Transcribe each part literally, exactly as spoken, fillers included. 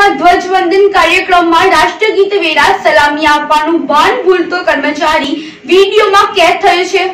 હોસ્પિટલમાં ધ્વજવંદન કાર્યક્રમમાં રાષ્ટ્રગીત વેળા સલામી આપવાનું ભાન ભૂલતો કર્મચારી વિડીયોમાં કેદ થયો છે।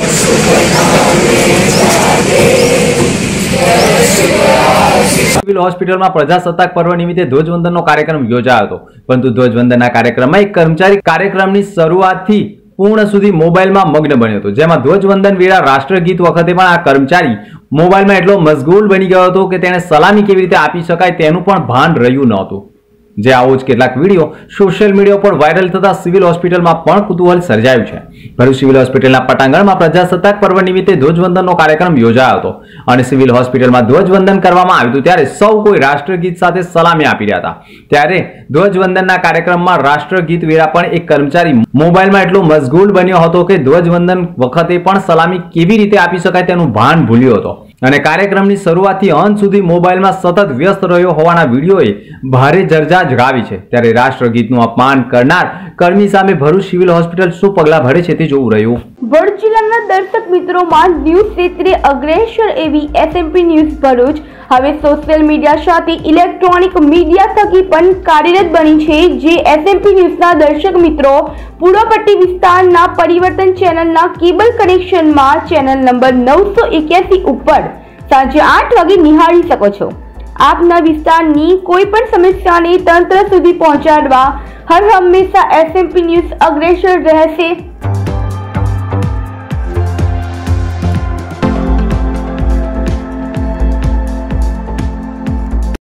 સિવિલ હોસ્પિટલમાં પ્રજાસત્તાક પર્વ નિમિત્તે ધ્વજવંદનનો કાર્યક્રમ યોજાયો હતો, પરંતુ ધ્વજવંદનના કાર્યક્રમમાં એક કર્મચારી કાર્યક્રમની શરૂઆતથી પૂર્ણ સુધી મોબાઈલમાં મગ્ન બન્યો હતો, જેમાં ધ્વજવંદન વેળા રાષ્ટ્રગીત વખતે પણ આ કર્મચારી મોબાઈલમાં એટલો મશગુલ બની ગયો હતો કે તેણે સલામી કેવી રીતે આપી શકાય તેનું પણ ભાન રહ્યું નહોતું। જે આવો જ કેટલાક વિડીયો સોશિયલ મીડિયા પર વાયરલ થતા સિવિલ હોસ્પિટલમાં પણ કુતૂહલ સર્જાયું છે। ભરૂચ સિવિલ હોસ્પિટલના પટાંગણમાં પ્રજાસત્તાક પર્વ નિમિત્તે ધ્વજવંદનનો કાર્યક્રમ યોજાયો હતો અને સિવિલ હોસ્પિટલમાં ધ્વજવંદન કરવામાં આવ્યું હતું ત્યારે સૌ કોઈ રાષ્ટ્રગીત સાથે સલામી આપી રહ્યા હતા। ત્યારે ધ્વજવંદનના કાર્યક્રમમાં રાષ્ટ્રગીત વેળા પણ એક કર્મચારી મોબાઈલમાં એટલો મશગુલ બન્યો હતો કે ધ્વજવંદન વખતે પણ સલામી કેવી રીતે આપી શકાય તેનું ભાન ભૂલ્યો હતો અને કાર્યક્રમની શરૂઆતથી અંત સુધી મોબાઈલમાં સતત વ્યસ્ત રહ્યો હોવાના વિડીયોએ ભારે ચર્ચા જગાવી છે। ત્યારે રાષ્ટ્રગીતનું અપમાન કરનાર કર્મી સામે ભરૂચ સિવિલ હોસ્પિટલ શું પગલાં ભરે છે તે જોવું રહ્યું। ભરૂચ જિલ્લાના દર્શક મિત્રોમાં ન્યૂઝ ક્ષેત્રે અગ્રેસર એવી એસએમપી ન્યૂઝ ભરૂચ હવે સોશિયલ મીડિયા સાથે ઇલેક્ટ્રોનિક મીડિયા થકી પણ કાર્યરત બની છે। જે એસએમપી ન્યૂઝના દર્શક મિત્રો પૂર્વ પટ્ટી વિસ્તારના પરિવર્તન ચેનલના કેબલ કનેક્શનમાં ચેનલ નંબર નવસો એક્યાસી ઉપર સાંજે આઠ વાગે નિહાળી શકો છો। આપના વિસ્તારની કોઈ પણ સમસ્યાને તંત્ર સુધી પહોંચાડવા હર હંમેશા એસએમપી ન્યૂઝ અગ્રેસર રહેશે।